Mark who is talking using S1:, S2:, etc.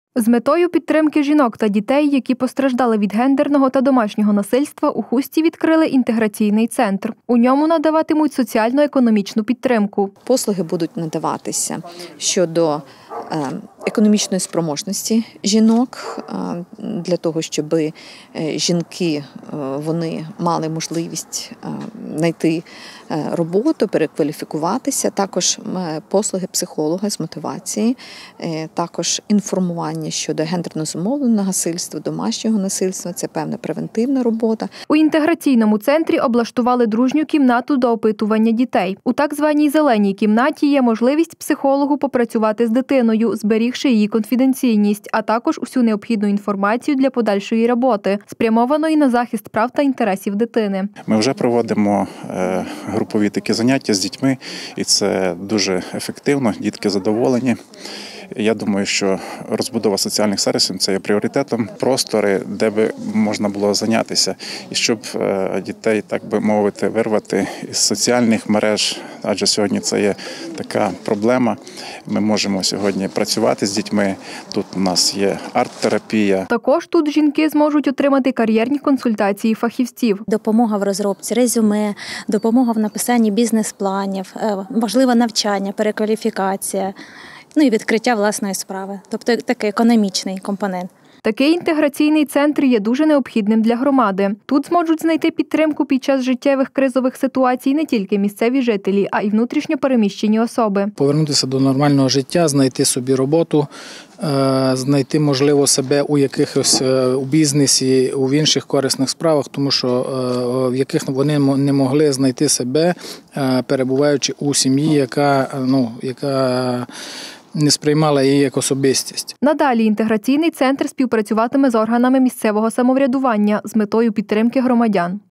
S1: З метою підтримки жінок та дітей, які постраждали від гендерного та домашнього насильства, у Хусті відкрили інтеграційний центр. У ньому надаватимуть соціально-економічну підтримку.
S2: Послуги будуть надаватися щодо економічної спроможності жінок, для того, щоб жінки вони мали можливість знайти роботу, перекваліфікуватися. Також послуги психолога з мотивації, також інформування щодо гендерно зумовленого насильства, домашнього насильства – це певна превентивна робота.
S1: У інтеграційному центрі облаштували дружню кімнату до опитування дітей. У так званій зеленій кімнаті є можливість психологу попрацювати з дитиною, зберігши її конфіденційність, а також усю необхідну інформацію для подальшої роботи, спрямованої на захист прав та інтересів дитини.
S3: Ми вже проводимо групові такі заняття з дітьми, і це дуже ефективно, дітки задоволені. Я думаю, що розбудова соціальних сервісів – це є пріоритетом. Простори, де би можна було зайнятися, і щоб дітей, так би мовити, вирвати із соціальних мереж, адже сьогодні це є така проблема. Ми можемо сьогодні працювати з дітьми, тут у нас є арт-терапія.
S1: Також тут жінки зможуть отримати кар'єрні консультації фахівців.
S4: Допомога в розробці резюме, допомога в написанні бізнес-планів, можливе навчання, перекваліфікація. І відкриття власної справи, тобто такий економічний компонент.
S1: Такий інтеграційний центр є дуже необхідним для громади. Тут зможуть знайти підтримку під час життєвих кризових ситуацій не тільки місцеві жителі, а й внутрішньо переміщені особи.
S5: Повернутися до нормального життя, знайти собі роботу, знайти, можливо, себе у якихось у бізнесі, у інших корисних справах, тому що в яких вони не могли знайти себе, перебуваючи у сім'ї, яка не сприймала її як особистість.
S1: Надалі інтеграційний центр співпрацюватиме з органами місцевого самоврядування з метою підтримки громадян.